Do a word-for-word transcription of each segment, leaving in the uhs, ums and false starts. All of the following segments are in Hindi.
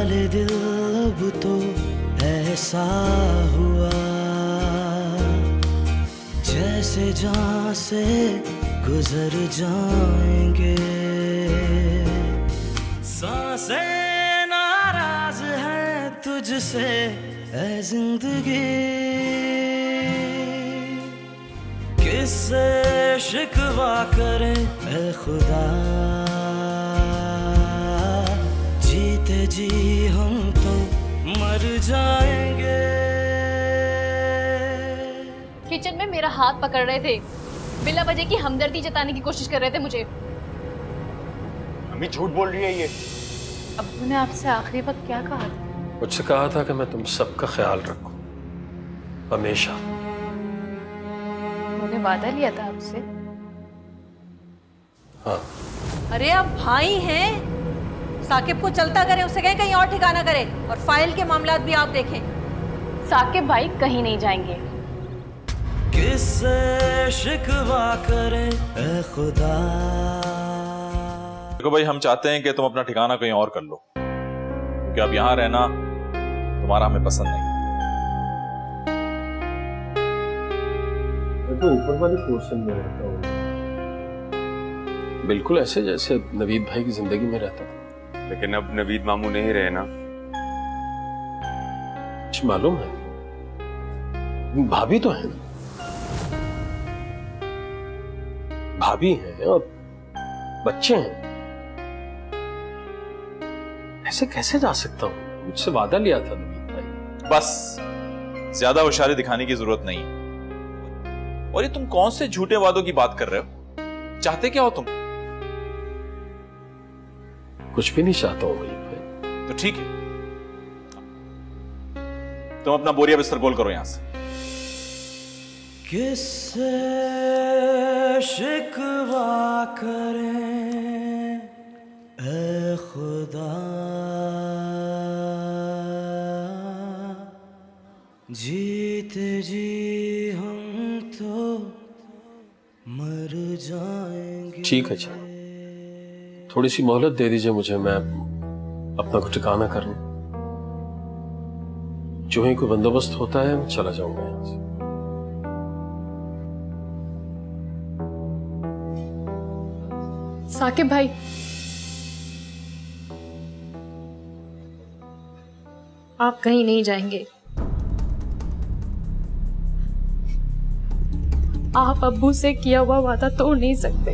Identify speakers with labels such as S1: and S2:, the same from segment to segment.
S1: हाल दिल अब तो ऐसा हुआ जैसे जान से गुजर जाएंगे। सांसें नाराज है तुझसे ऐ जिंदगी, किससे शिकवा करें ऐ खुदा, जीते जी हम तो मर जाएंगे।
S2: किचन में मेरा हाथ पकड़ रहे थे, बिला वजह की हमदर्दी जताने की कोशिश कर रहे थे मुझे।
S3: अम्मी झूठ बोल रही है ये।
S2: अब्बू ने आपसे आखिरी वक्त क्या कहा था?
S4: मुझसे कहा था कि मैं तुम सबका ख्याल रखूं हमेशा।
S2: उन्होंने वादा लिया था आपसे?
S4: हाँ।
S5: अरे आप भाई हैं, साकिब को चलता करें, उसे कहें कहीं और ठिकाना करे, और फाइल के मामलात भी आप देखें।
S2: साकिब भाई कहीं नहीं जाएंगे।
S1: किससे शिकवा करें ऐ खुदा।
S3: देखो भाई, हम चाहते हैं कि तुम अपना ठिकाना कहीं और कर लो, क्योंकि अब यहाँ रहना तुम्हारा हमें पसंद नहीं।
S4: मैं तो ऊपर वाले पोर्शन में रहता हूँ, बिल्कुल ऐसे जैसे नवीद भाई की जिंदगी में रहता था।
S6: लेकिन अब नवीद मामू नहीं रहे ना।
S4: कुछ मालूम है, भाभी तो है ना, भाभी हैं और बच्चे हैं, ऐसे कैसे जा सकता हूँ? मुझसे वादा लिया था नवीद भाई।
S3: बस ज्यादा होशियारी दिखाने की जरूरत नहीं है। और ये तुम कौन से झूठे वादों की बात कर रहे हो? चाहते क्या हो तुम?
S4: कुछ भी नहीं चाहता हूँ भाई।
S3: तो ठीक है, तुम अपना बोरिया बिस्तर गोल करो यहां से।
S1: किससे शिकवा करें ऐ खुदा, जीते जी हम तो मर जाएंगे।
S4: ठीक है अच्छा, थोड़ी सी मोहलत दे दीजिए मुझे, मैं अपना कुछ ठिकाना कर लूं। जो ही कोई बंदोबस्त होता है मैं चला जाऊंगा यहां से।
S2: साकिब भाई, आप कहीं नहीं जाएंगे। आप अब्बू से किया हुआ वादा तोड़ नहीं सकते।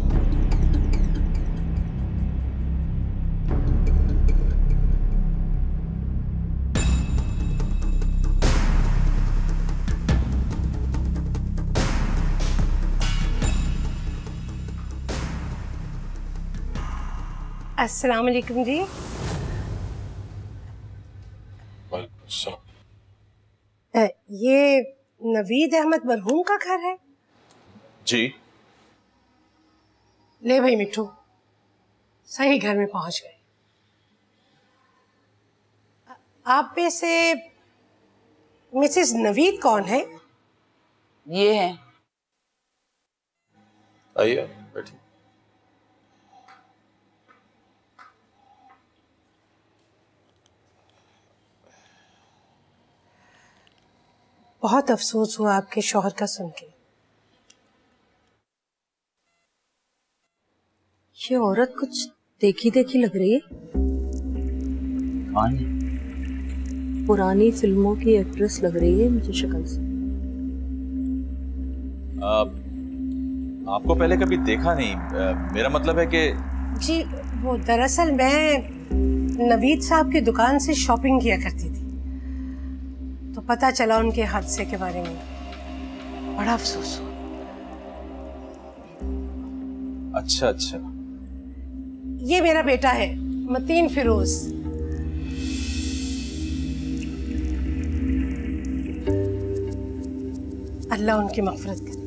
S5: अस्सलाम वालेकुम जी। ये नवीद अहमद मरहूम का घर है?
S3: जी।
S5: ले भाई मिठू, सही घर में पहुंच गए। आप में से मिसेस नवीद कौन है?
S7: ये है।
S4: आइए बैठिए।
S5: बहुत अफसोस हुआ आपके शौहर का सुन के।
S7: ये औरत कुछ देखी देखी लग रही है।
S8: कौन?
S7: पुरानी फिल्मों की एक्ट्रेस लग रही है मुझे शक्ल से।
S3: आ, आपको पहले कभी देखा नहीं। आ, मेरा मतलब है कि
S5: जी वो दरअसल मैं नवीद साहब की दुकान से शॉपिंग किया करती थी, तो पता चला उनके हादसे के बारे में। बड़ा अफसोस हुआ।
S3: अच्छा अच्छा।
S5: ये मेरा बेटा है मतीन फिरोज। अल्लाह उनकी मग़फ़िरत करे।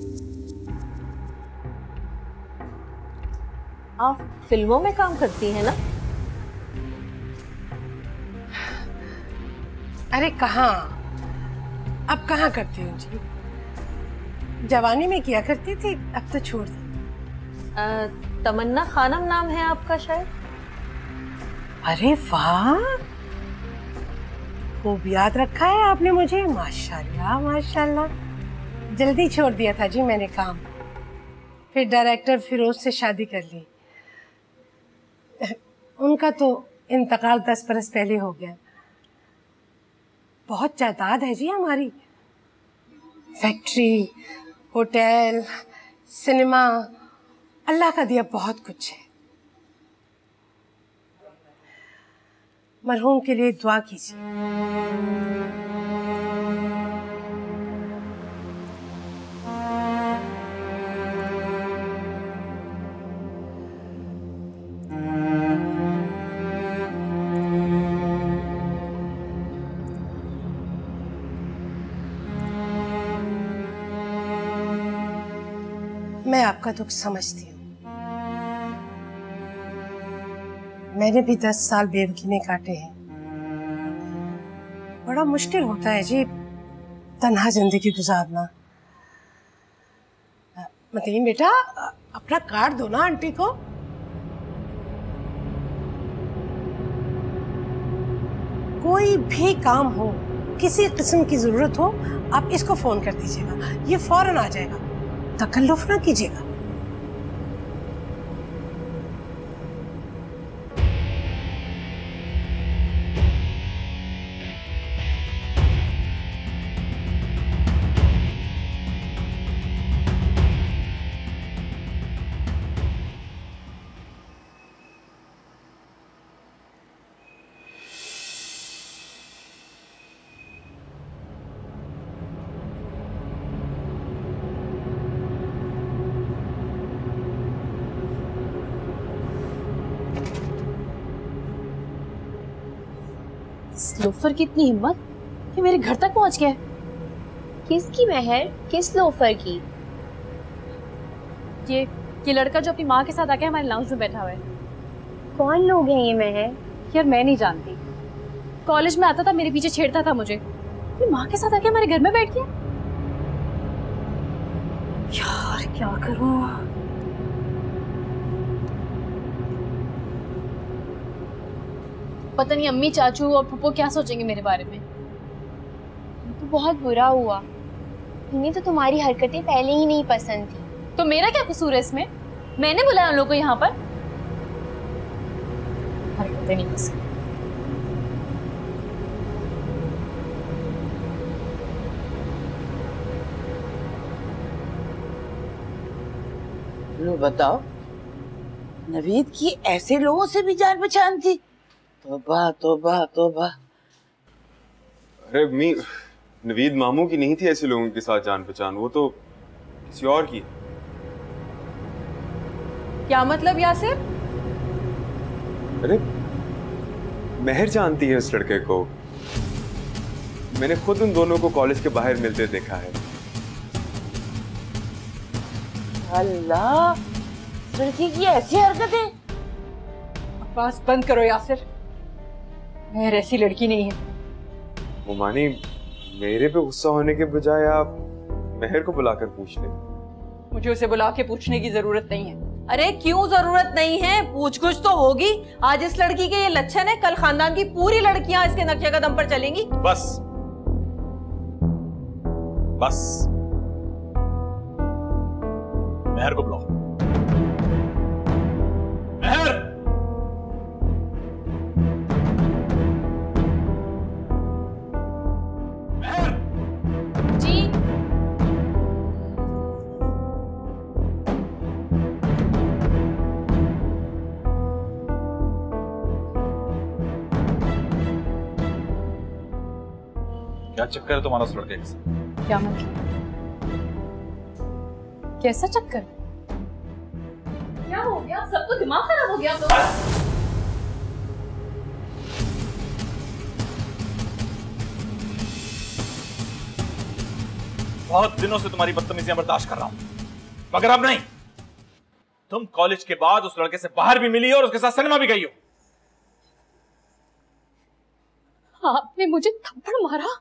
S7: आप फिल्मों में काम करती हैं ना?
S5: अरे कहाँ, अब कहाँ करती हूँ जी। जवानी में किया करती थी, अब तो छोड़ दी।
S7: तमन्ना खानम नाम है आपका शायद?
S5: अरे वाह, खूब याद रखा है आपने मुझे, माशाल्लाह माशाल्लाह। जल्दी छोड़ दिया था जी मैंने काम, फिर डायरेक्टर फिरोज से शादी कर ली। उनका तो इंतकाल दस बरस पहले हो गया। बहुत जायदाद है जी हमारी, फैक्ट्री, होटल, सिनेमा, अल्लाह का दिया बहुत कुछ है। मरहूम के लिए दुआ कीजिए। मैं आपका दुख समझती हूँ। मैंने भी दस साल बेवकी में काटे हैं। बड़ा मुश्किल होता है जी तन्हा जिंदगी गुजारना। मतीन बेटा, अपना कार्ड दो ना आंटी को। कोई भी काम हो, किसी किस्म की जरूरत हो, आप इसको फोन कर दीजिएगा, ये फौरन आ जाएगा। तकल्लुफ ना कीजिएगा।
S2: लोफर की इतनी हिम्मत कि मेरे घर तक पहुंच गया।
S8: किसकी मेहर? किस लोफर की?
S2: ये ये लड़का जो अपनी माँ के साथ आके हमारे लाउंज में बैठा हुआ है।
S8: कौन लोग हैं ये मेहर?
S2: यार मैं नहीं जानती। कॉलेज में आता था, मेरे पीछे छेड़ता था मुझे, अपनी माँ के साथ आके हमारे घर में बैठ गया। यार क्या करूं? पता नहीं अम्मी, चाचू और फूफो क्या सोचेंगे मेरे बारे में।
S8: तो बहुत बुरा हुआ। इन्हें तो तुम्हारी हरकतें पहले ही नहीं पसंद थी।
S2: तो मेरा क्या कसूर है इसमें? मैंने बुलाया उन लोगों को यहाँ पर। हरकतें नहीं पसंद।
S9: लो बताओ, नवीद की ऐसे लोगों से भी जान पहचान थी? तोबा तोबा तोबा।
S6: अरे मी, नवीद मामू की नहीं थी ऐसे लोगों के साथ जान पहचान, वो तो किसी और की।
S7: क्या मतलब यासिर?
S6: अरे मेहर जानती है उस लड़के को, मैंने खुद उन दोनों को कॉलेज के बाहर मिलते देखा है।
S9: अल्लाह, लड़की की ऐसी हरकतें।
S7: बकवास बंद करो यासिर, मेहर ऐसी लड़की नहीं है।
S6: मोमानी, मेरे पे गुस्सा होने के बजाय आप मेहर को बुलाकर पूछ ले।
S7: मुझे उसे बुला के पूछने की जरूरत नहीं है। अरे क्यों जरूरत नहीं है? पूछ कुछ तो होगी। आज इस लड़की के ये लक्षण है, कल खानदान की पूरी लड़कियां इसके नक्शे कदम पर चलेंगी।
S3: बस बस, मेहर को बुलाओ। मेहर, मेहर।
S2: जी
S3: क्या चक्कर है तुम्हारा उस लड़के के साथ?
S2: क्या मतलब? कैसा चक्कर? क्या हो गया? सबको दिमाग खराब हो गया तो?
S3: बहुत दिनों से तुम्हारी बदतमीजियां बर्दाश्त कर रहा हूं, मगर अब नहीं। तुम कॉलेज के बाद उस लड़के से बाहर भी मिली हो और उसके साथ सिनेमा भी गई हो।
S2: आपने मुझे थप्पड़ मारा?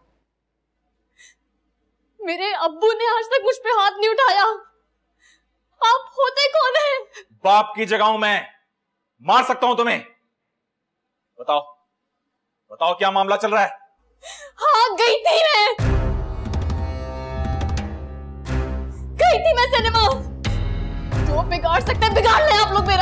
S2: मेरे अब्बू ने आज तक मुझ पे हाथ नहीं उठाया। आप होते कौन हैं?
S3: बाप की जगह हूं मैं, मार सकता हूं तुम्हें। बताओ बताओ क्या मामला चल रहा है?
S2: हाँ गई थी मैं, गई थी मैं सिनेमा। जो बिगाड़ सकते हैं बिगाड़ ले आप लोग मेरा।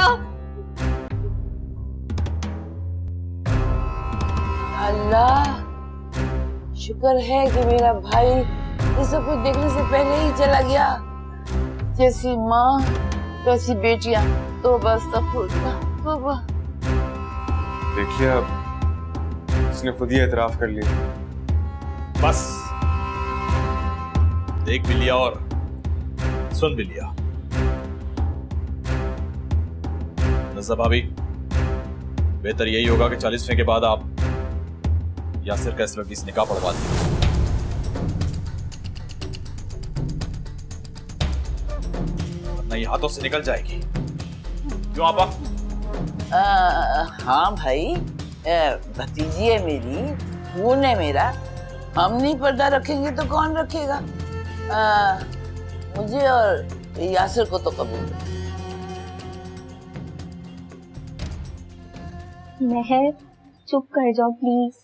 S9: अल्लाह, शुक्र है कि मेरा भाई ये सब कुछ देखने से पहले ही चला गया। जैसी माँ वैसी बेटियां। तो बस तो बस
S6: देखिए अब उसने खुद ही एतराफ कर लिया।
S3: बस देख भी लिया और सुन भी लिया। नज़्ज़ा भाभी, बेहतर यही होगा कि चालीसवें के बाद आप यासिर का इस लड़की से निकाह पढ़वा दें। वरना ये हाथों से निकल जाएगी। क्यों आपा?
S9: आ, हाँ भाई, भतीजी है मेरी, खून है मेरा। हम नहीं पर्दा रखेंगे तो कौन रखेगा? आ, मुझे और यासिर को तो कबूल है।
S8: मेहर, चुप कर जाओ प्लीज।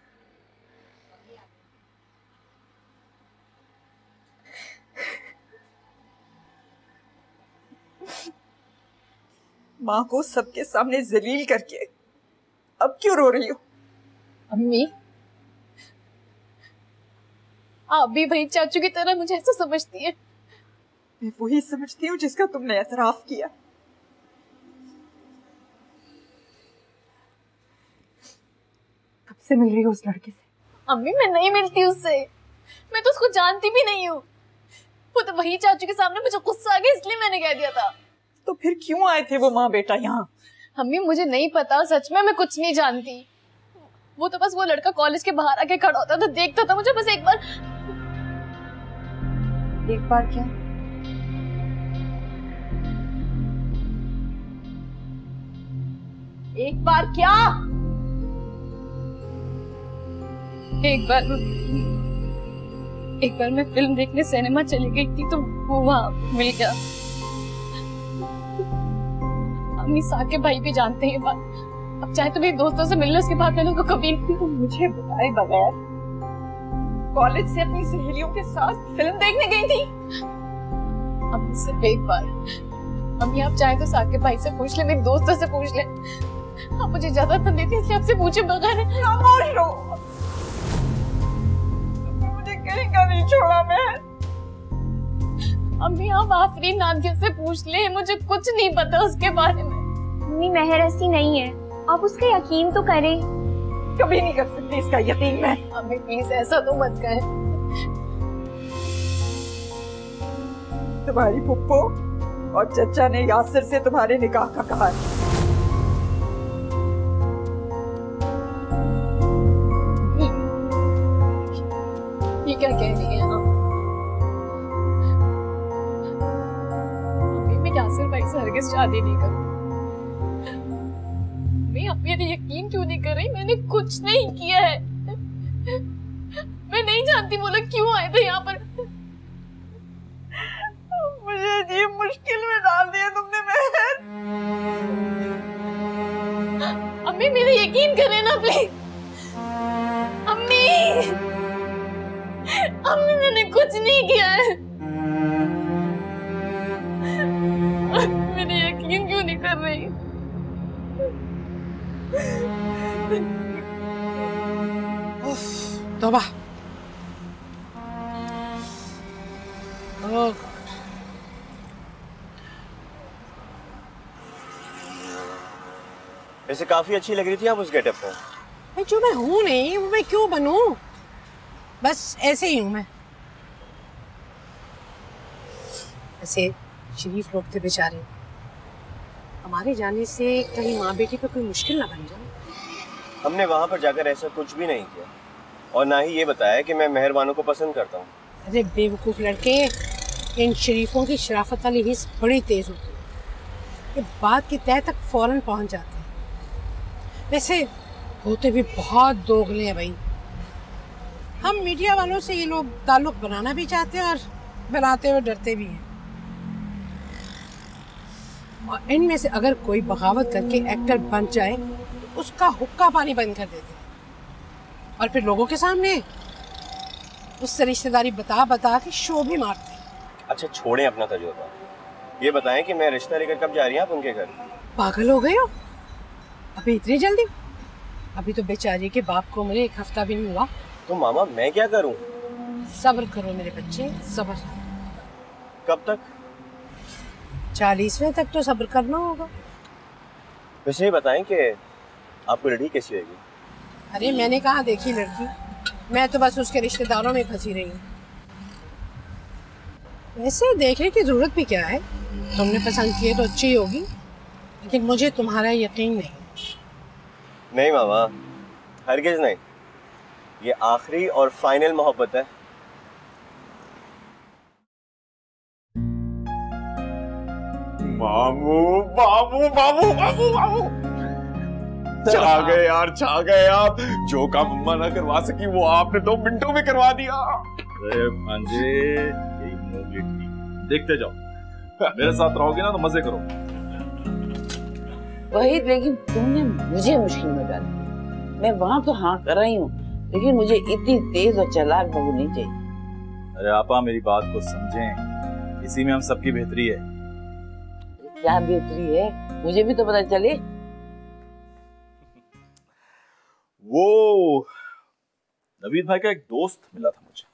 S7: माँ को सबके सामने जलील करके अब क्यों रो रही हो?
S2: अम्मी, आप भी वही चाचू की तरह मुझे ऐसा समझती है?
S7: मैं वही समझती हूँ जिसका तुमने एतराफ किया। कब से मिल रही हो उस लड़के से?
S2: अम्मी, मैं नहीं मिलती उससे, मैं तो उसको जानती भी नहीं हूँ। वो तो वही चाचू के सामने मुझे गुस्सा आ गया इसलिए मैंने कह दिया था।
S7: तो फिर क्यों आए थे वो माँ बेटा यहाँ?
S2: अम्मी मुझे नहीं पता, सच में मैं कुछ नहीं जानती। वो तो बस वो लड़का कॉलेज के बाहर आके खड़ा होता था, देखता था मुझे बस एक बार।
S7: एक बार क्या? एक बार क्या?
S2: एक बार एक बार मैं फिल्म देखने सिनेमा चली गई थी तो वो वहाँ मिल गया। अम्मी, साकिब भाई भी जानते हैं ये बात। अब चाहे तो मेरे दोस्तों से मिलने उसके बाद मैंने उसको कभी नहीं।
S7: तो मुझे बताए बगैर कॉलेज से अपनी सहेलियों के साथ फिल्म देखने गई थी?
S2: अम्मी सिर्फ एक बार। अम्मी आप चाहे तो साकिब भाई से पूछ ले, मेरे दोस्तों से पूछ ले। आप मुझे ज्यादा तो देती इसलिए आपसे पूछे बगैर।
S7: खामोश रहो, मुझे कहीं का नहीं छोड़ा मैं।
S2: अम्मी आप आफरी नादिया से पूछ ले, मुझे कुछ नहीं पता उसके बारे में।
S8: मम्मी, मेहर ऐसी नहीं है, आप उसका यकीन तो करें।
S7: कभी नहीं कर सकती इसका यकीन मैं।
S2: अम्मी प्लीज ऐसा तो मत करें।
S7: तुम्हारी पुप्पो और चचा ने यासिर से तुम्हारे निकाह का कहा है।
S2: ये क्या कह रही है आप? अम्मी मैं यासिर भाई से हरगिज़ शादी नहीं करूँ। आप मेरे यकीन क्यों नहीं कर रही? मैंने कुछ नहीं किया है। मैं नहीं जानती वो लोग क्यों आए थे यहाँ पर।
S7: मुझे अजीब मुश्किल में डाल दिया तुमने मेहर।
S2: अम्मी मेरे यकीन करें ना प्लीज। अम्मी अम्मी मैंने कुछ नहीं किया है। मेरे यकीन क्यों नहीं कर रही?
S5: तौबा। ओह
S10: वैसे काफी अच्छी लग रही थी आप उस गेटअप में।
S5: भाई जो मैं हूँ नहीं वो मैं क्यों बनूं? बस ऐसे ही हूँ मैं। ऐसे शरीफ लोग थे बेचारे, हमारे जाने से कहीं माँ बेटी पे कोई मुश्किल ना बन जाए।
S10: हमने वहां पर जाकर ऐसा कुछ भी नहीं किया और ना ही ये बताया कि मैं मेहरबानों को पसंद करता हूँ।
S5: अरे बेवकूफ लड़के, इन शरीफों की शराफत वाली हिस्स बड़ी तेज होती है, ये बात की तह तक फौरन पहुंच जाते हैं। वैसे होते भी बहुत दोगले हैं भाई। हम मीडिया वालों से ये लोग ताल्लुक बनाना भी चाहते हैं और बनाते हुए डरते भी हैं। और इनमें से अगर कोई बगावत करके एक्टर बन जाए तो उसका हुक्का पानी बंद कर देते हैं। और फिर लोगों के सामने उससे रिश्तेदारी बता बता के शो भी मारते।
S10: अच्छा छोड़ें अपना तजुर्बा, ये बताएं कि मैं रिश्ता लेकर कब जा रही हैं आप उनके घर?
S5: पागल हो गए हो? अभी इतनी जल्दी? अभी तो बेचारी के बाप को मुझे एक हफ्ता भी नहीं हुआ।
S10: तो मामा मैं क्या करूं?
S5: सब्र करो मेरे बच्चे, सब्र।
S10: कब तक?
S5: चालीसवें तक तो सब्र करना होगा।
S10: वैसे बताएं कि आपको लड़की कैसी रहेगी?
S5: अरे मैंने कहाँ देखी लड़की, मैं तो बस उसके रिश्तेदारों में फंसी रही हूँ। वैसे देखने की जरूरत भी क्या है, तुमने पसंद किए तो अच्छी होगी, लेकिन मुझे तुम्हारा यकीन नहीं।
S10: नहीं मामा, हरगिज नहीं, ये आखिरी और फाइनल मोहब्बत है।
S6: मामू मामू मामू मामू मामू छा गए यार, छा गए आप। जो काम अम्मा ना करवा सकी वो आपने दो मिनटों में करवा दिया।
S3: अरे भांजे, यही मूवी ठीक, देखते जाओ। मेरे साथ रहोगे ना तो मजे करो।
S9: वही, लेकिन तुमने मुझे मुश्किल में डाला। मैं वहां तो हाँ कर रही हूँ, लेकिन मुझे इतनी तेज और चालाक बहू नहीं चाहिए।
S3: अरे आपा मेरी बात को समझें, इसी में हम सबकी बेहतरी है।
S9: क्या बेहतरी है, मुझे भी तो पता चले।
S3: वो नवीद भाई का एक दोस्त मिला था मुझे,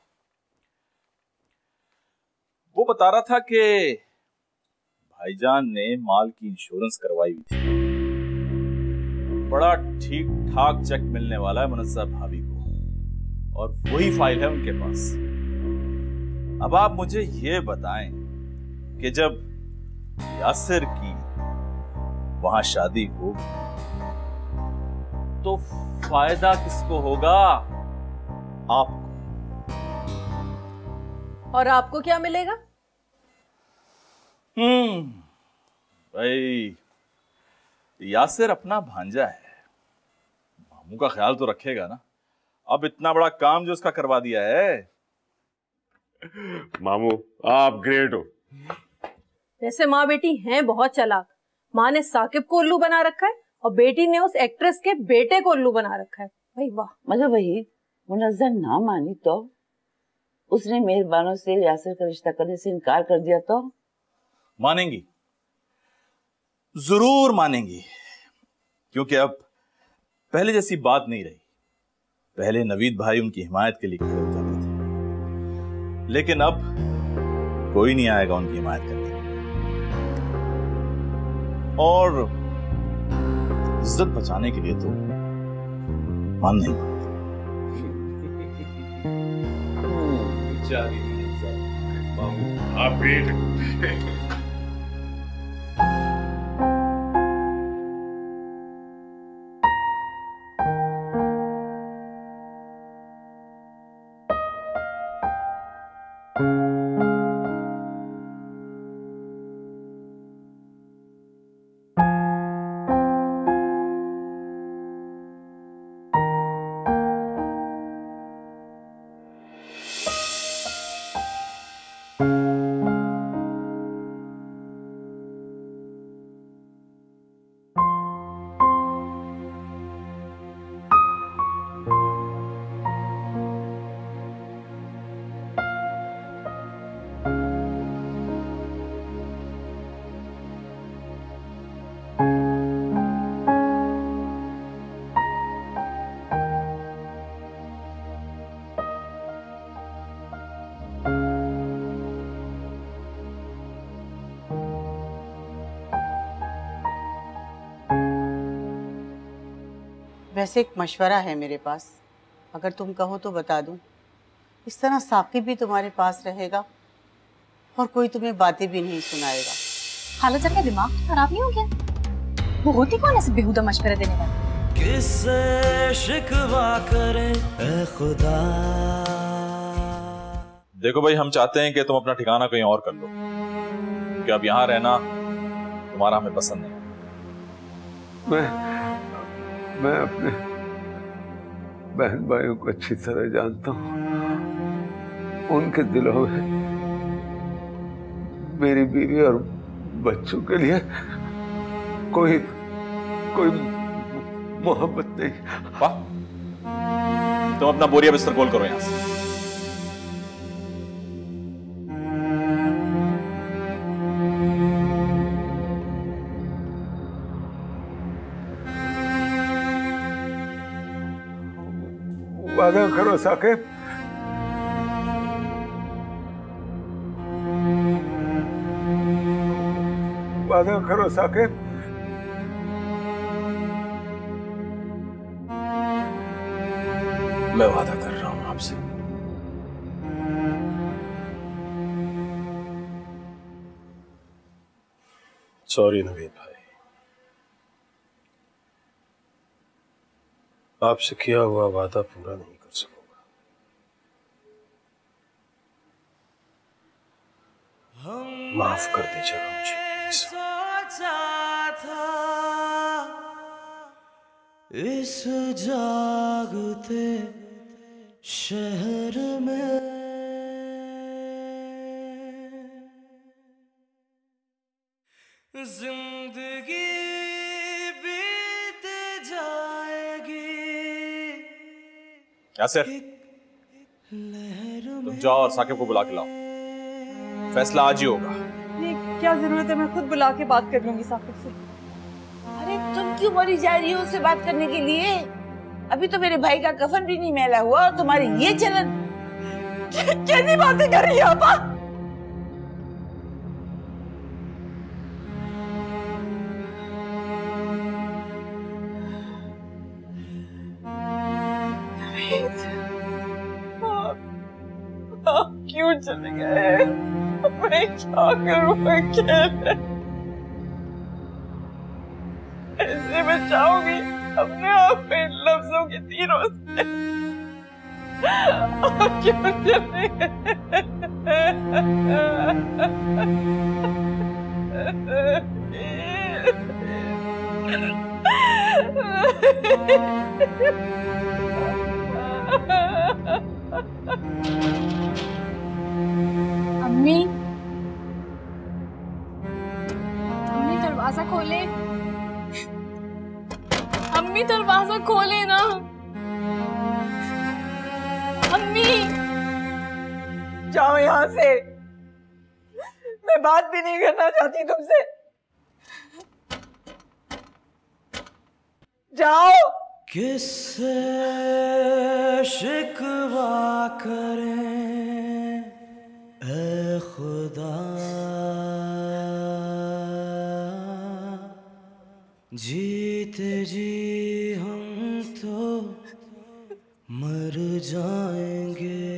S3: वो बता रहा था कि भाईजान ने माल की इंश्योरेंस करवाई हुई थी, बड़ा ठीक ठाक चेक मिलने वाला है मुनज़्ज़ा भाभी को, और वही फाइल है उनके पास। अब आप मुझे ये बताएं कि जब यासिर की वहां शादी हो तो फायदा किसको होगा? आपको।
S7: और आपको क्या मिलेगा?
S3: हम्म भाई, यासिर अपना भांजा है, मामू का ख्याल तो रखेगा ना। अब इतना बड़ा काम जो उसका करवा दिया है।
S6: मामू आप ग्रेट हो।
S7: वैसे माँ बेटी हैं बहुत चालाक। माँ ने साकिब को उल्लू बना रखा है और बेटी ने उस एक्ट्रेस के बेटे को उल्लू बना रखा है। भाई वाह।
S9: मगर वही मुनज़्ज़ा ना मानी तो, उसने मेहरबानों से यासिर का रिश्ता करने से इनकार कर दिया तो?
S3: मानेंगी, जरूर मानेंगी, क्योंकि अब पहले जैसी बात नहीं रही। पहले नवीद भाई उनकी हिमायत के लिए खड़े हो जाते थे, लेकिन अब कोई नहीं आएगा उनकी हिमायत करने। और इज्जत बचाने के लिए तो मान नहीं
S6: आप ग्रेट।
S11: वैसे एक मशवरा है मेरे पास, अगर तुम कहो तो बता दूं। इस तरह साकिब भी तुम्हारे पास रहेगा और कोई तुम्हें बातें भी नहीं सुनाएगा।
S2: हालत का दिमाग खराब नहीं हो गया? वो होती कौन ऐसे बेहुदा मशवरा देने वाली?
S1: किससे शिकवा करे ए खुदा।
S3: देखो भाई, हम चाहते हैं कि तुम अपना ठिकाना कहीं और कर लो, क्योंकि अब यहाँ रहना तुम्हारा हमें पसंद नहीं।
S12: मैं मैं अपने बहन भाइयों को अच्छी तरह जानता हूँ। उनके दिलों में मेरी बीवी और बच्चों के लिए कोई कोई मोहब्बत नहीं।
S3: वाह, तुम अपना बोरिया बिस्तर गोल करो यहां से।
S12: वादा करो साकिब, वादा करो साकिब।
S4: मैं वादा कर रहा हूं आपसे। सॉरी नवीद भाई, आपसे किया हुआ वादा पूरा नहीं कर सकूंगा। माफ कर दीजिएगा मुझे प्लीज।
S1: सोचा था इस जागते शहर में जिंदगी बीत जाएगी।
S3: यासिर, तुम जाओ और साकिब को बुला के लाओ, फैसला आज ही होगा।
S7: ये क्या जरूरत है, मैं खुद बुला के बात कर लूंगी साकिब से।
S9: अरे तुम क्यों मरी जा रही हो उससे बात करने के लिए? अभी तो मेरे भाई का कफन भी नहीं मैला हुआ और तुम्हारी ये चलन।
S7: कैसी बातें कर रही है आपा? आप क्यों चले गए? मैं क्या करूं अकेले? ऐसे बचाऊंगी अपने आप को इन लफ्जों के तीरों से। आप क्यों चले गए?
S2: अम्मी, अम्मी दरवाजा खोले। अम्मी दरवाजा खोले ना। अम्मी
S7: जाओ यहाँ से, मैं बात भी नहीं करना चाहती तुमसे। जाओ।
S1: किससे शिकवा करें ऐ खुदा, जीते जी हम तो मर जाएंगे,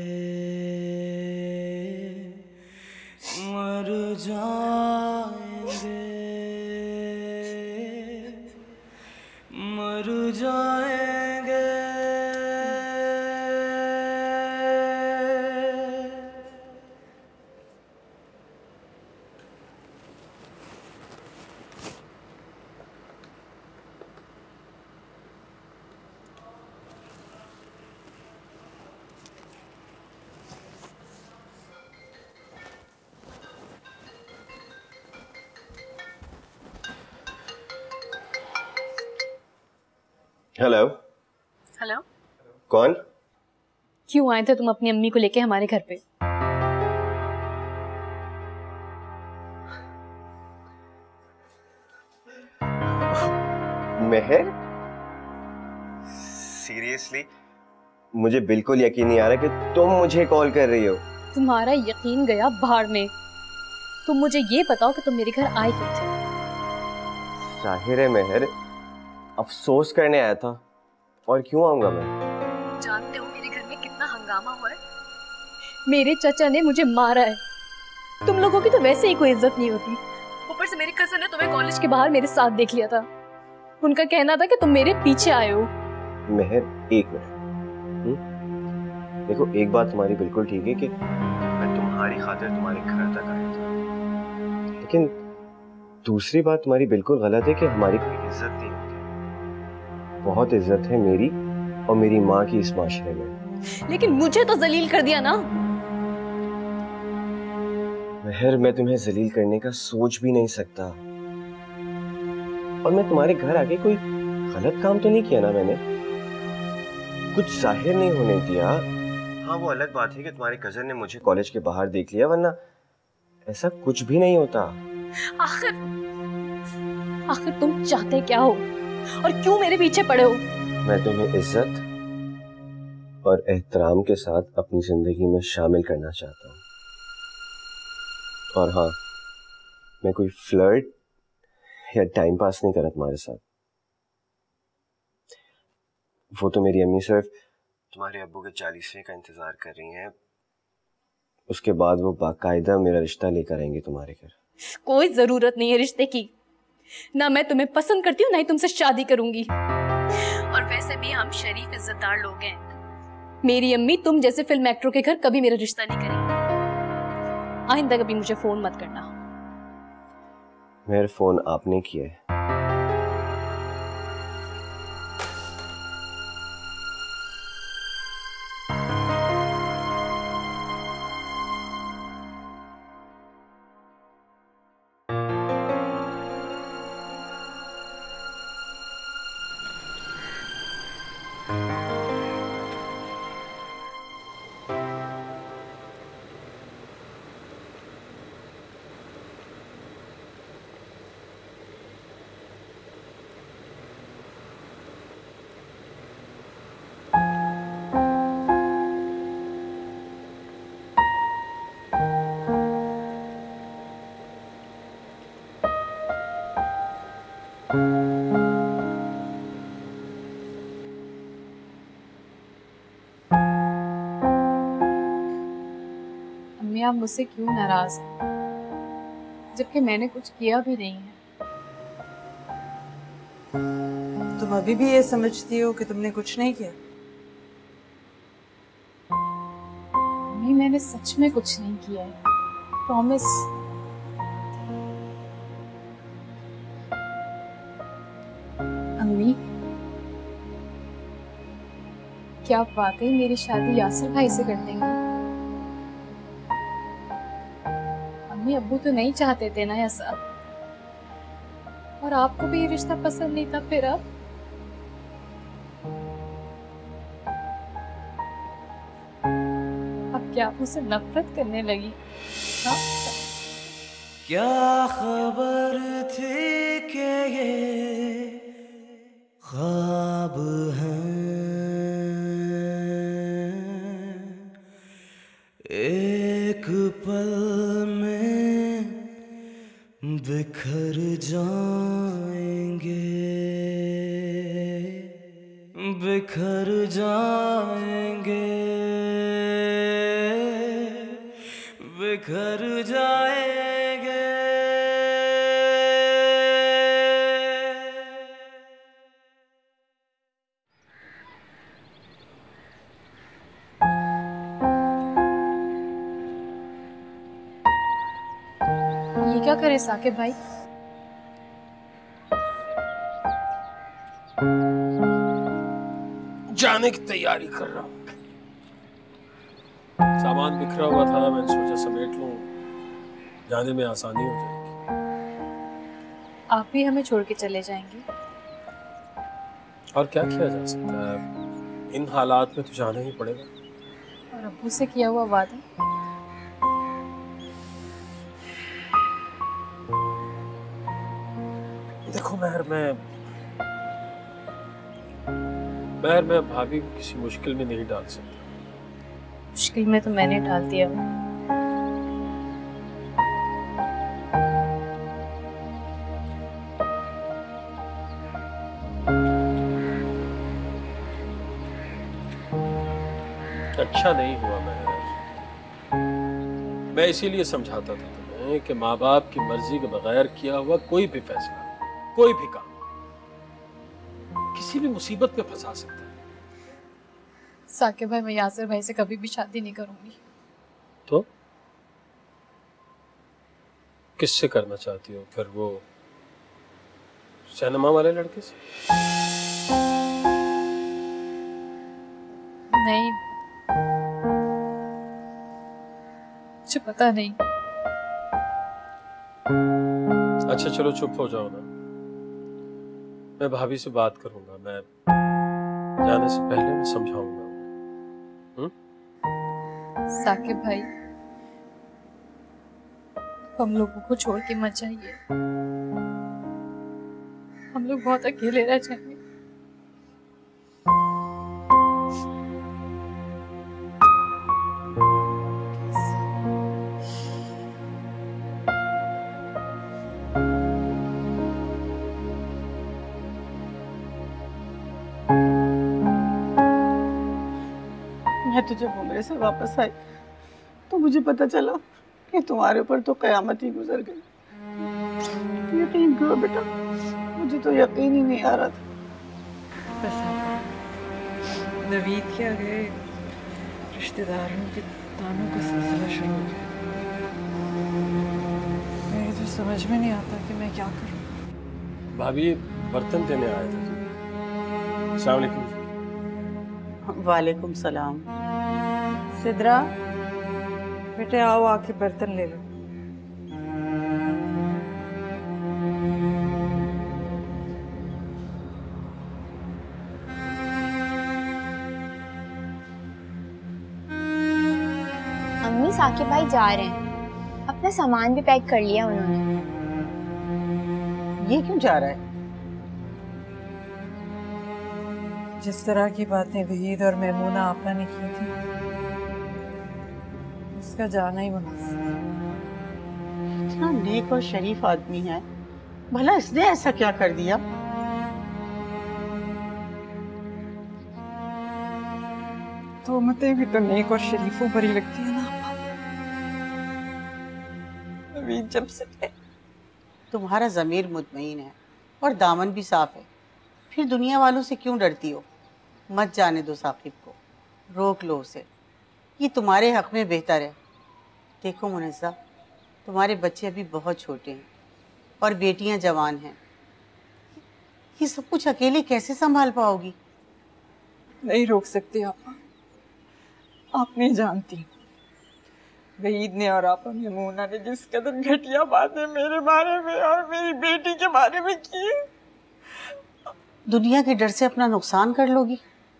S1: मर जाएंगे, मर जाएंगे।
S10: हेलो।
S2: हेलो,
S10: कौन?
S2: क्यों आए थे तुम अपनी अम्मी को लेके हमारे घर पे?
S10: मेहर, सीरियसली मुझे बिल्कुल यकीन नहीं आ रहा कि तुम मुझे कॉल कर रही हो।
S2: तुम्हारा यकीन गया भाड़ में। तुम मुझे ये बताओ कि तुम मेरे घर आए क्यों थे?
S10: जाहिर है मेहर, अफसोस करने आया था, और क्यों आऊंगा मैं?
S2: जानते हो मेरे घर में कितना हंगामा हुआ है? मेरे चाचा ने मुझे मारा है। तुम लोगों की तो वैसे ही कोई इज्जत नहीं होती, ऊपर से मेरी कजन ने तुम्हें कॉलेज के बाहर मेरे साथ देख लिया था। उनका कहना था कि तुम मेरे पीछे आए हो।
S10: मेहर, एक मिनट। देखो, एक बात तुम्हारी बिल्कुल ठीक है कि मैं तुम्हारी खातिर तुम्हारे घर तक आया था, लेकिन दूसरी बात तुम्हारी बिल्कुल गलत है कि हमारी कोई इज्जत नहीं होती। बहुत इज्जत है मेरी और मेरी माँ की इस माशरे में।
S2: लेकिन मुझे तो जलील कर दिया ना।
S10: मेहर, मैं तुम्हें जलील करने का सोच भी नहीं सकता, और मैं तुम्हारे घर आके कोई गलत काम तो नहीं किया ना मैंने? कुछ जाहिर नहीं होने दिया। हाँ वो अलग बात है कि तुम्हारे कजन ने मुझे कॉलेज के बाहर देख लिया, वरना ऐसा कुछ भी नहीं होता।
S2: आखिर आखिर तुम चाहते क्या हो और क्यों मेरे पीछे पड़े हो?
S10: मैं तुम्हें इज्जत और एहतराम के साथ अपनी जिंदगी में शामिल करना चाहता हूँ। और हाँ, मैं कोई फ्लर्ट या टाइम पास नहीं कर रहा तुम्हारे साथ। वो तो मेरी अम्मी सिर्फ तुम्हारे अब्बू के चालीसवें का इंतजार कर रही हैं, उसके बाद वो बाकायदा मेरा रिश्ता लेकर आएंगे तुम्हारे घर।
S2: कोई जरूरत नहीं है रिश्ते की, ना मैं तुम्हें पसंद करती हूँ ना ही तुमसे शादी करूंगी। और वैसे भी हम शरीफ इज्जतदार लोग हैं। मेरी अम्मी तुम जैसे फिल्म एक्टरों के घर कभी मेरा रिश्ता नहीं करेंगी। आइंदा कभी मुझे फोन मत करना।
S10: मेरा फोन आपने किया है।
S2: आप मुझसे क्यों नाराज हैं, जबकि मैंने कुछ किया भी नहीं है।
S11: तुम अभी भी ये समझती हो कि तुमने कुछ नहीं किया?
S2: नहीं, मैंने सच में कुछ नहीं किया है, प्रॉमिस। अम्मी, क्या आप वाकई मेरी शादी यासिर भाई से कर देंगे? अम्मी अब्बू तो नहीं चाहते थे ना ऐसा, और आपको भी ये रिश्ता पसंद नहीं था, फिर अब अब क्या आप मुझसे नफरत करने लगी? हाँ?
S1: क्या खबर थी कि ये ख्वाब है, एक पल में बिखर जाएंगे, बिखर जाएंगे, बिखर जाएंगे।
S2: ये क्या करे साकिब भाई?
S4: जाने की तैयारी कर रहा हूँ। सामान बिखरा हुआ था, मैंने सोचा समेट लूं, जाने में आसानी हो जाएगी।
S2: आप भी हमें छोड़ के चले जाएंगे?
S4: और क्या किया जा सकता है, इन हालात में तो जाना ही पड़ेगा।
S2: और अब्बू से किया हुआ वादा?
S4: देखो महर, मैं महर मैं भाभी को किसी मुश्किल में नहीं डाल सकता।
S2: मुश्किल में तो मैंने डाल दिया।
S4: अच्छा नहीं हुआ महर, मैं इसीलिए समझाता था तुम्हें कि माँ बाप की मर्जी के बगैर किया हुआ कोई भी फैसला, कोई भी काम किसी भी मुसीबत में फंसा सकता है।
S2: साकिब भाई, मैं यासिर भाई से कभी भी शादी नहीं करूंगी।
S4: तो किससे करना चाहती हो फिर? वो शहनमा वाले लड़के से?
S2: नहीं, मुझे पता नहीं।
S4: अच्छा चलो चुप हो जाओ ना, मैं भाभी से बात करूंगा। मैं जाने से पहले मैं समझाऊंगा।
S2: साकिब भाई, हम लोगों को छोड़ के मत जाइए, हम लोग बहुत अकेले रह जाएंगे।
S11: मैं तो जब उम्रे से वापस आई तो मुझे पता चला कि तुम्हारे ऊपर तो कयामत ही गुजर गई। यकीन करो बेटा, मुझे तो यकीन ही नहीं आ रहा था।
S13: बस नवीद के आगे रिश्तेदारों के तानों का सिलसिला शुरू हो गया। मेरे तो समझ में नहीं आता कि मैं क्या करूं।
S4: भाभी बर्तन देने आए थे जी। अस्सलाम वालेकुम।
S11: वालेकुम सलाम।
S13: सिद्रा बेटे आओ, आके बर्तन ले लो।
S8: अम्मी साकिब भाई जा रहे हैं, अपना सामान भी पैक कर लिया उन्होंने।
S11: ये क्यों जा रहा है?
S13: जिस तरह की बातें वहीद और मैमूना आपा ने की थी, उसका जाना ही मुनासिब है।
S11: इतना नेक और शरीफ आदमी है, भला इसने ऐसा क्या कर दिया?
S13: तोहमतें भी तो नेक और शरीफों पर ही लगती है ना। नवीद जब से
S11: तुम्हारा ज़मीर मुतमईन है और दामन भी साफ है, फिर दुनिया वालों से क्यों डरती हो? मत जाने दो साकिब को, रोक लो उसे, ये तुम्हारे हक में बेहतर है। देखो मुनज़्ज़ा, तुम्हारे बच्चे अभी बहुत छोटे हैं और बेटियां जवान हैं, ये सब कुछ अकेले कैसे संभाल पाओगी?
S13: नहीं रोक सकती आपा, आप नहीं जानती वहीद ने और आपा मेमूना ने जिस कदर घटिया बातें मेरे बारे में और मेरी बेटी के बारे में की।
S11: दुनिया के डर से अपना नुकसान कर लोगी?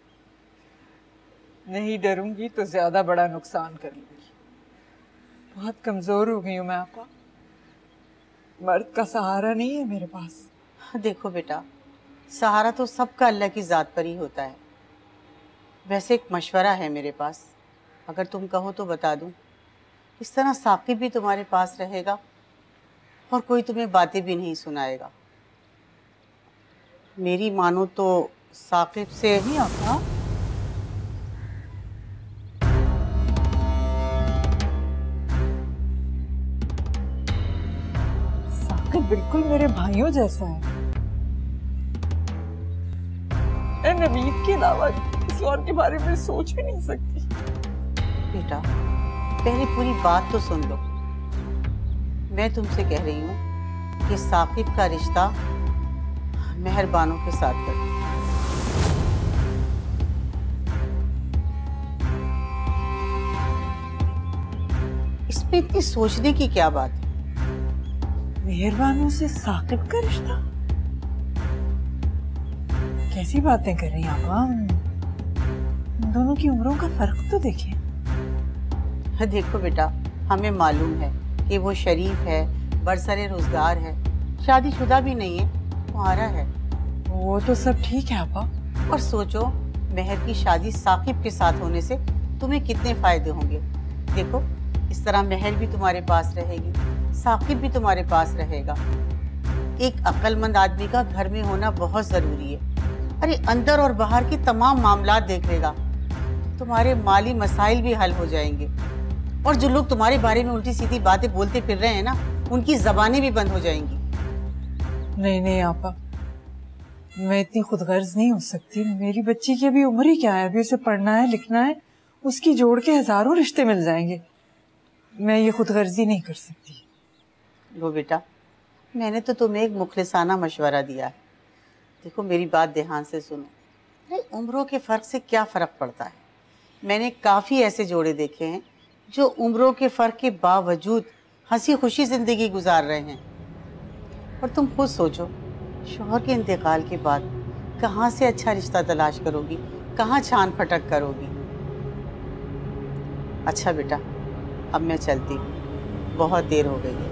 S13: नहीं डरूंगी तो ज्यादा बड़ा नुकसान कर लूंगी। बहुत कमजोर हो गई हूँ मैं आपा, मर्द का सहारा नहीं है मेरे पास।
S11: देखो बेटा, सहारा तो सबका अल्लाह की ज़ात पर ही होता है। वैसे एक मशवरा है मेरे पास, अगर तुम कहो तो बता दूं। इस तरह साकिब भी तुम्हारे पास रहेगा और कोई तुम्हें बातें भी नहीं सुनाएगा। मेरी मानो तो साकिब से ही आपा।
S13: साकिब बिल्कुल मेरे भाइयों जैसा है। मैं नवीद के अलावा किसी और के बारे में सोच भी नहीं सकती।
S11: बेटा पहले पूरी बात तो सुन लो। मैं तुमसे कह रही हूँ कि साकिब का रिश्ता मेहरबानों के साथ कर। इसमें इतनी सोचने की क्या बात है?
S13: मेहरबानों से साकिब का रिश्ता? कैसी बातें कर रही हैं आप? उन दोनों की उम्रों का फर्क तो देखिए।
S11: देखो बेटा, हमें मालूम है कि वो शरीफ है, बरसरे रोजगार है, शादीशुदा भी नहीं है, कुंवारा है।
S13: वो तो सब ठीक है आपा।
S11: और सोचो, मेहर की शादी साकिब के साथ होने से तुम्हें कितने फायदे होंगे। देखो, इस तरह मेहर भी तुम्हारे पास रहेगी, साकिब भी तुम्हारे पास रहेगा। एक अक्लमंद आदमी का घर में होना बहुत जरूरी है। अरे अंदर और बाहर की तमाम मामलात देख लेगा, तुम्हारे माली मसाइल भी हल हो जाएंगे। और जो लोग तुम्हारे बारे में उल्टी सीधी बातें बोलते फिर रहे हैं ना, उनकी जबानें भी बंद हो जाएंगी।
S13: नहीं नहीं आपा, मैं इतनी खुदगर्ज नहीं हो सकती। मेरी बच्ची की अभी उम्र ही क्या है, अभी उसे पढ़ना है लिखना है, उसकी जोड़ के हजारों रिश्ते मिल जाएंगे। मैं ये खुदगर्जी नहीं कर सकती।
S11: लो बेटा, मैंने तो तुम्हें एक मुखलिसाना मशवरा दिया है। देखो मेरी बात ध्यान से सुनो। अरे उम्रों के फ़र्क से क्या फ़र्क पड़ता है? मैंने काफ़ी ऐसे जोड़े देखे हैं जो उम्रों के फ़र्क के बावजूद हंसी खुशी ज़िंदगी गुजार रहे हैं। और तुम खुद सोचो, शौहर के इंतकाल के बाद कहाँ से अच्छा रिश्ता तलाश करोगी, कहाँ छान फटक करोगी। अच्छा बेटा, अब मैं चलती हूँ, बहुत देर हो गई है।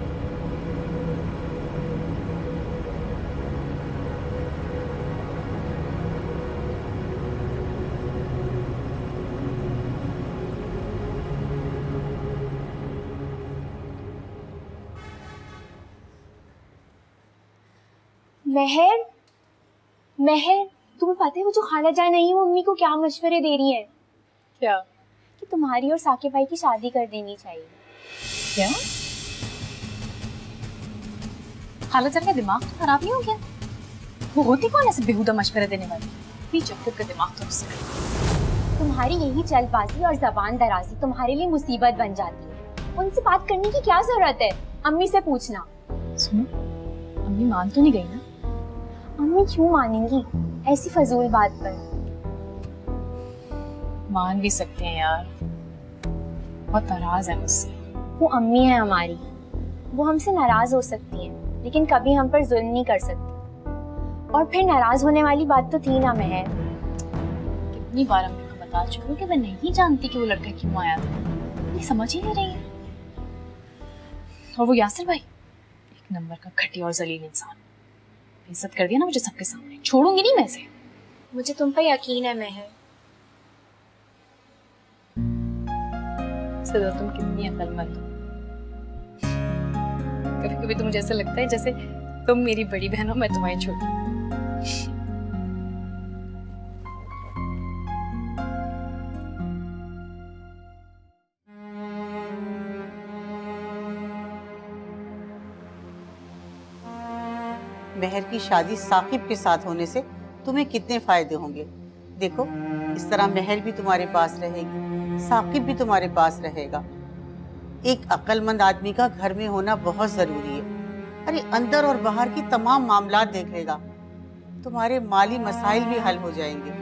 S8: मेहर, मेहर, तुम्हें पता है वो जो खाला जान नहीं है वो मम्मी को क्या मशवरे दे रही है?
S2: क्या?
S8: कि तुम्हारी और साकिब भाई की शादी कर देनी चाहिए।
S2: क्या? खाला जान का दिमाग तो खराब नहीं हो गया? वो होती कौन ऐसे बेहुदा मशवरे देने वाली? पीछे खुद का दिमाग तो उसका।
S8: तुम्हारी यही जल्दबाजी और जबान दराजी तुम्हारे लिए मुसीबत बन जाती है। उनसे बात करने की क्या जरूरत है? अम्मी से पूछना।
S2: सुनो, अम्मी मान तो नहीं गई ना?
S8: अम्मी क्यों मानेंगी ऐसी फजूल बात पर?
S2: मान भी सकते हैं यार, बहुत नाराज है मुझसे।
S8: वो अम्मी है हमारी, वो हमसे नाराज हो सकती हैं, लेकिन कभी हम पर जुल्म नहीं कर सकती। और फिर नाराज होने वाली बात तो थी ना महर।
S2: कितनी बार अम्मी को बता चुकी हूँ कि मैं नहीं जानती कि वो लड़का क्यों आया था, ये समझ ही नहीं रही है। और वो यासिर भाई, एक नंबर का घटिया और जलील इंसान, बेइज्जत कर दिया ना मुझे सबके सामने। छोड़ूंगी नहीं मैं इसे।
S8: मुझे तुम पर यकीन है महर।
S2: सिद्रा, तुम कितनी अक्लमंद हो। कभी कभी तो मुझे ऐसा लगता है जैसे तुम मेरी बड़ी बहन हो, मैं तुम्हारी छोटी।
S11: मेहर की शादी साकिब के साथ होने से तुम्हें कितने फायदे होंगे। देखो, इस तरह मेहर भी तुम्हारे पास रहेगी, साकिब भी तुम्हारे पास रहेगा। एक अक्लमंद आदमी का घर में होना बहुत जरूरी है। अरे अंदर और बाहर की तमाम मामलात देख लेगा, तुम्हारे माली मसाइल भी हल हो जाएंगे।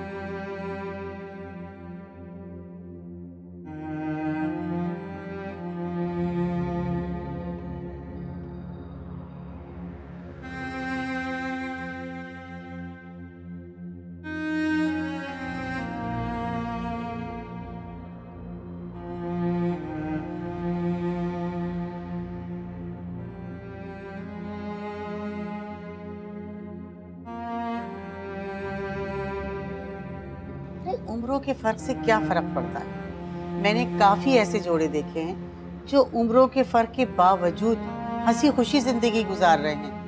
S11: उम्रों के फर्क से क्या फर्क पड़ता है? मैंने काफी ऐसे जोड़े देखे हैं जो उम्रों के फर्क के बावजूद हंसी खुशी जिंदगी गुजार रहे हैं।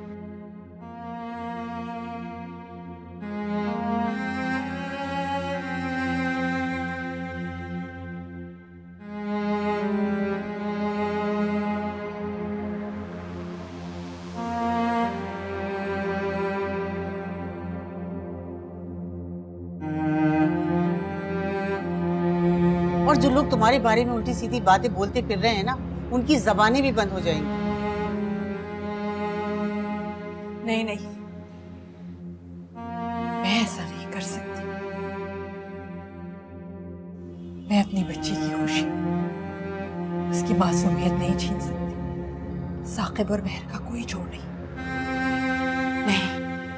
S11: और जो लोग तुम्हारे बारे में उल्टी सीधी बातें बोलते फिर रहे हैं ना, उनकी जबानें भी बंद हो जाएंगी।
S13: नहीं नहीं, मैं ऐसा नहीं कर सकती। मैं अपनी बच्ची की खुशी, उसकी मासूमियत नहीं छीन सकती। साकिब और मेहर का कोई जोड़ नहीं। नहीं,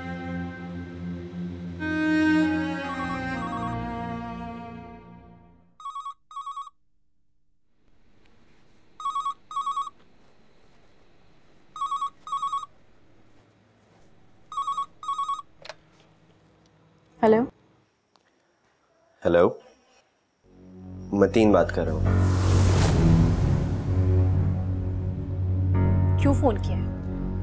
S2: हेलो
S10: हेलो, मतीन बात कर रहा हूँ।
S2: क्यों फोन किया है?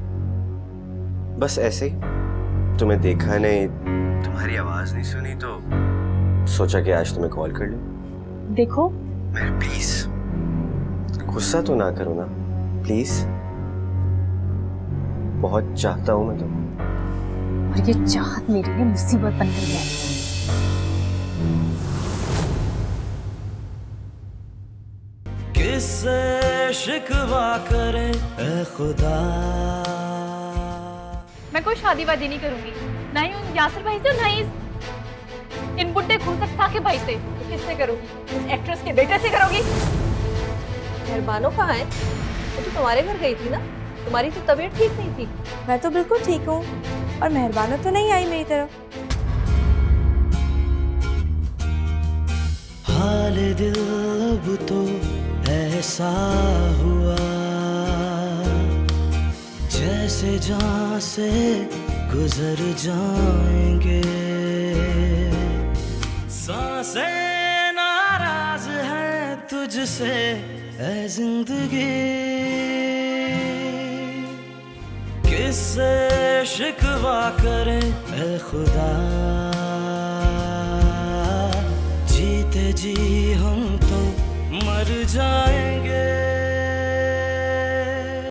S10: बस ऐसे ही, तुम्हें देखा नहीं, तुम्हारी आवाज नहीं सुनी तो सोचा कि आज तुम्हें कॉल कर लूं।
S2: देखो
S10: मेरे प्लीज गुस्सा तो ना करो ना, प्लीज। बहुत चाहता हूं मैं तुमको,
S2: और ये चाहत मेरे लिए मुसीबत बन गई है।
S1: किससे शिकवा करे ए खुदा।
S2: मैं कोई शादी वादी नहीं करूंगी, ना ही उन यासिर भाई से, ना ही इन बुड्ढे खूंसक साकिब भाई से। तो किससे करूंगी? इस एक्ट्रेस के बेटे से करोगी?
S7: मेहरबानो कहाँ है? वो तो तुम्हारे घर गई थी ना, तुम्हारी तो तबीयत ठीक नहीं थी।
S14: मैं तो बिल्कुल ठीक हूँ और मेहरबानो तो नहीं आई मेरी तरफ।
S1: दिल अब तो ऐसा हुआ जैसे जान से गुजर जाएंगे। सांसें नाराज है तुझसे ऐ जिंदगी, किससे शिकवा करें ऐ खुदा।